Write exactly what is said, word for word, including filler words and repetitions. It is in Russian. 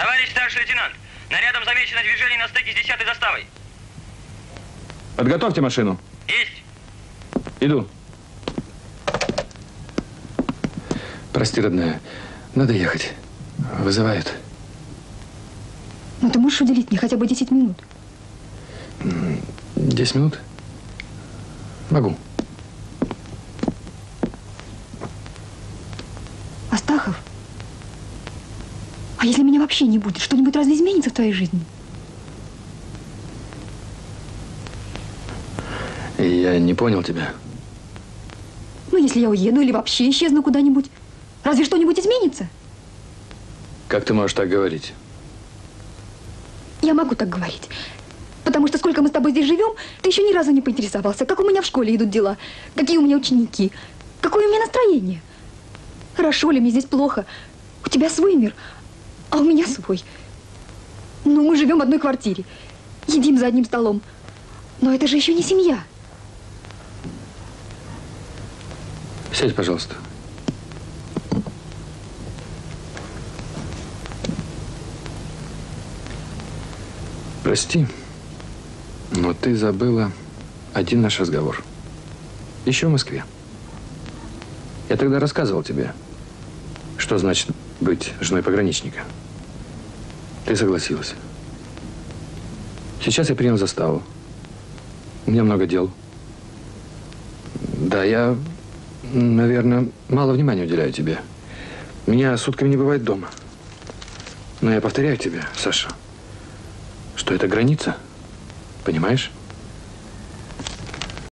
Товарищ старший лейтенант, нарядом замечено движение на стыке с десятой заставой. Подготовьте машину. Есть. Иду. Прости, родная, надо ехать. Вызывают. Ну, ты можешь уделить мне хотя бы десять минут? Десять минут? Могу. Астахов? А если меня вообще не будет, что-нибудь разве изменится в твоей жизни? Я не понял тебя. Ну, если я уеду или вообще исчезну куда-нибудь, разве что-нибудь изменится? Как ты можешь так говорить? Я могу так говорить. Потому что сколько мы с тобой здесь живем, ты еще ни разу не поинтересовался, как у меня в школе идут дела, какие у меня ученики, какое у меня настроение. Хорошо ли мне здесь, плохо? У тебя свой мир, а у меня свой. Ну, мы живем в одной квартире, едим за одним столом. Но это же еще не семья. Сядь, пожалуйста. Прости, но ты забыла один наш разговор. Еще в Москве. Я тогда рассказывал тебе, что значит быть женой пограничника. Ты согласилась. Сейчас я принял заставу. У меня много дел. Да, я, наверное, мало внимания уделяю тебе. Меня сутками не бывает дома. Но я повторяю тебе, Саша, что это граница. Понимаешь?